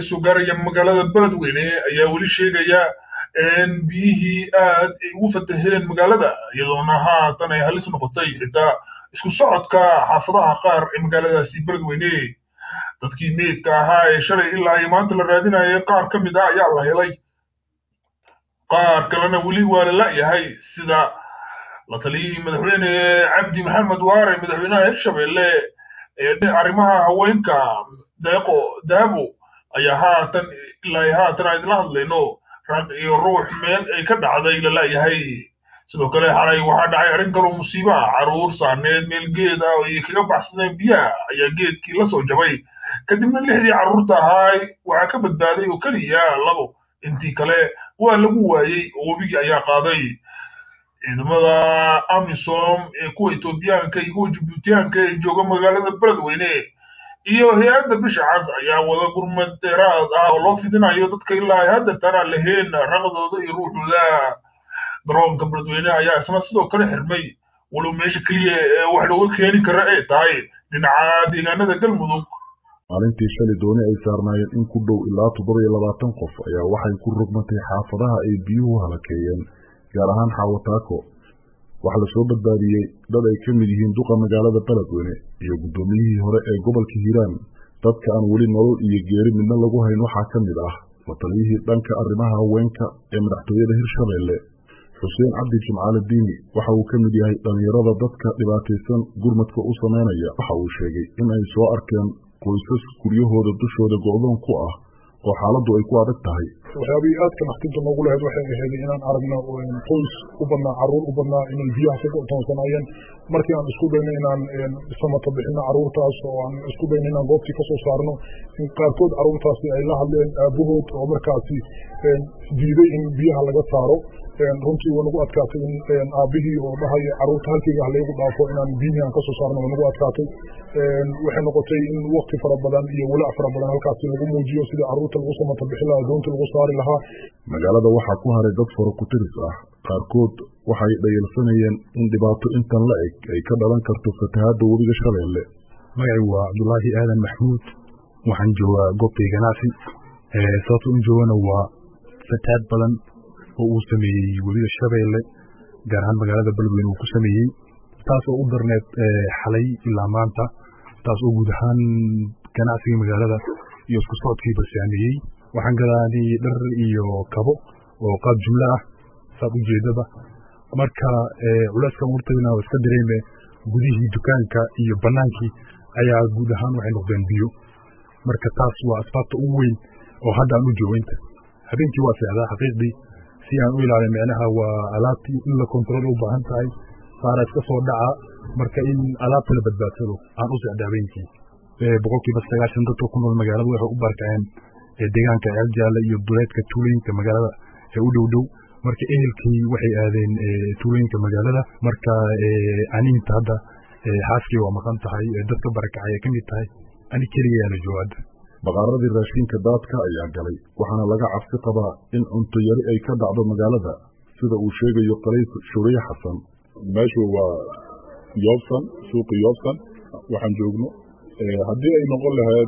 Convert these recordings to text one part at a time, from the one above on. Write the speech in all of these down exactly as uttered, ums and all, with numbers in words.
naga soo gaaraya magaalada beledweyne ayaa weli sheegaya in biyihii aad ay ugu fataheen magaalada iyadoona haatan ay halis noqotay xitaa isku socodka xaafadaha qaar ee magaaladaasi beledweyne dadkii meydka ahaa ee shalay ilaa iyo maanta la raadinayay qaar ka mid ah ayaa la helay qaar kalena weli waa la la'yahay sida la taliyay madaxweyne cabdi maxamed waare madaxweynaha hirshabelle ee arrimaha haweenka deeqo daabo ayaa haatan ilaa haatan ay la hadlayno rag iyo ruux meel ay ka dhacday la la'yahay sidoo kale xalay waxaa dhacay arrin kaloo musiibo ah caruur saaneed meel geed ah oo ay kaga baxsadeen biyaha ayaa geedkii la soo jabay kadibna lixdii carruurta ahaa waxaa ka badbaaday oo keliya labo intii kale waa lagu waayey oo webigii ayaa qaaday ciidamada amisom ee kuwa etoobiyaanka iyo kuwa jibuutiyaanka ee jooga magaalada beledweyne iyo hay-adda bisha cas ayaa wada gurmad dheeraad ah oo loo fidinayo dadka ilaa haddeertaan aan lahayn raqdooda iyo ruuxooda garoonka beledweyne ayaa isna sidoo kale xirmay walow meesha keliya ee wax looga keeni kara ay tahay dhinaca deegaanada galmudug maalintii shalay dooni ay saarnaayeen in ku dhow ilaa toddoba iyo labaatan qof ayaa waxay ku rogmatay xaafadaha ay biyuhu halakeeyeen gaar ahaan xaawataako waxaa la soo badbaadiyey dad ay ka mid yihiin duqa magaalada beledweyne iyo guddoomiyihii hore ee gobolka hiiraan dadka aan weli nolol iyo geeri midna lagu hayn waxaa ka mid ah la taliyihii dhanka arrimaha haweenka ee madaxtooyada hirshabelle xuseen cabdi jimcaale diini waxa uu ka mid yahay dhallinyarada dadka dhibaataysan gurmadka u samaynaya waxa uu sheegay in ay soo arkeen qoysas guryahooda dushooda go'doon ku ah oo xaaladdu ay ku adag tahay waxyaabihii aadka naxtinta noogu lahayd waxay ahayd inaan aragno qoys u badnaa carruur u badnaa inay biyaha ka go'toonsanaayeen markii aan isku dayno inaan samato bixino carruurtaas oo aan isku dayno inaan goobtii ka soo saarno in qaarkood carruurtaasi ay la hadleen aabahood oo markaasi diiday in biyaha laga saaro runtii waa nagu adkaatay in aabihii oo dhahaya carruurta halkayga halaygu dhaafo inaan biyihii aan ka soo saarno waa nagu adkaatay waxay noqotay in waqti fara badan iyo walaac fara badan halkaasi lagu muujiyo sidii carruurta lagu samato bixin lahaa doonta lagu saari lahaa magaalada waxaa ku haray dad faro ku tiris ah qaarkood waxay dhayalsanayeen in dhibaato intan la eg ay ka dhalan karto fatahaadda webiga shabeelle magacay waa cabdulaahi aadan maxmuud waxaan joogaa goobtay ganacsi sababta u joogana waa fatahaad badan oo uu sameeyey webiga shabeelle gaar ahaan magaalada beledweyne uu ku sameeyey taas oo u darneed xalay ilaa maanta taas oo guud ahaan ganacsiga magaalada iyo isku socodkiiba saameeyey waxaan gadaanay dhar iyo kabo oo qaab jumlo ah saad ujeedada marka culeyskan urtagna oo iska dareeme gudihii dukaanka iyo banaankii ayaa guud ahaan waxay noqdeen biyo marka taas waa asbaabta ugu weyn oo hadda aan u joogaynta habeenkii waa seexdaa xaqiiqdii si aan u ilaalin micnaha waa alaabtii in la kontrol u baahan tahay saara iska soo dhaca marka in alaabta la badbaadsado aan u seexda habeenkii boqolkiiba sagaashan dadka ku nool magaalada waxay u barkaceen deegaanka ceeljaale iyo duleedka tuulooyinka magaalada ee u dhow dhow marka ehelkii waxay aadeen tuulooyinka magaalada marka aniinta hadda xaaskii waa maqan tahay dadka barakacay ay ka mid tahay ani keligayaana joogaada baqaaradii raashinka daadka ayaa galay waxaana laga cabsi qabaa in cunto yari ay ka dhacdo magaalada sida uu sheegayo qaliif shuriye xasan meeshu waa yoobsan suuqi yoobsan waxaan joogno haddii ay noqon lahayd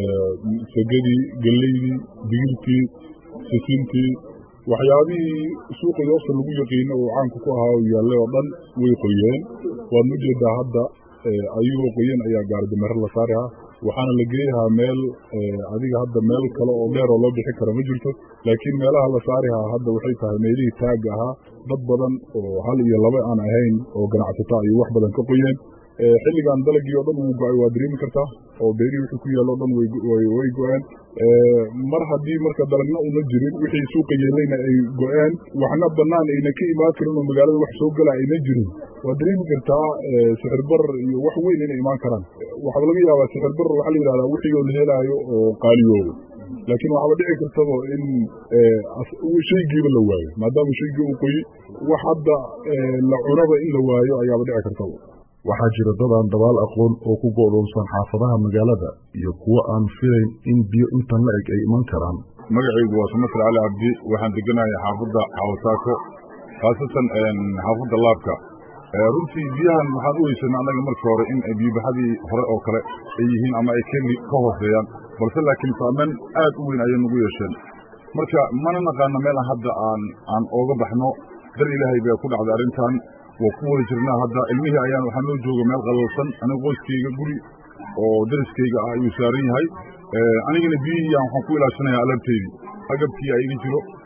sagadii geleydii digirtii sisintii waxyaabihii suuqa yoobsan lagu yaqiino oo caanka ku ahaa yaallay oo dhan way qoyeen waad u jeedaa hadda ayagoo qoyan ayaa gaaridameero la saarihaa waxaana la geeyahaa meel adiga hadda meel kale oo dheer oo loo bixi kara ma jirto laakiin meelaha la saarihaa hadda waxay tahay meelihii taagga ahaa dad badan oo hal iyo laba aan ahayn oo ganacsata ayay wax badan ka qoyeen xilligan dalagii oo dhan wuu go-ay waa dareemi kartaa oo beerihii wixii ku yaalo o dhan way go-een mar haddii marka dalagna una jirin wixii suuqa yeelayna ay go-een waxna bannaan ayna ka imaan karin oo magaalada wax soo gala ayna jirin waa dareemi kartaa sixirbar iyo wax weyn inay imaan karaan waxaa laga yaabaa sixirbar waxaa la yidhahdaa wixii oo la helaayo oo qaaliyoobo laakiin waxaaba dhici kartaba in shaygiiba la waayo maadaama shaygii uu qoyi wax hadda la cunaba in la waayo ayaaba dhici kartaba waxaa jira dad aan dabaal aqoon oo ku go'doonsan xaafadaha magaalada iyo kuwo aan filayn in biyo intan la eg ay iman karaan magacaygu waa sumasir cali cabdi waxaan deganahay xaafadda xawataako khaasatan xaafadda laabka runtii biyahan waxaan u weysanay annaga marka hore in biyobaxadii hore oo kale ay yihiin ama ay ka hooseeyaan balse laakiin saameyn aad u weyn ayay nagu yeesheen marka mana naqaana meel hadda aan aan ooga baxno dar ilaahay bay ku dhacday arrintan waa ku wada jirnaa hadda ilmihii ayaan waxaa noo jooga meel qalalsan aniga qoyskayga guri oo dariskayga ah ayuu saaran yahay anigana biyihii waxaan ku ilaashanayaa alaabtaydii agabkii iga jiro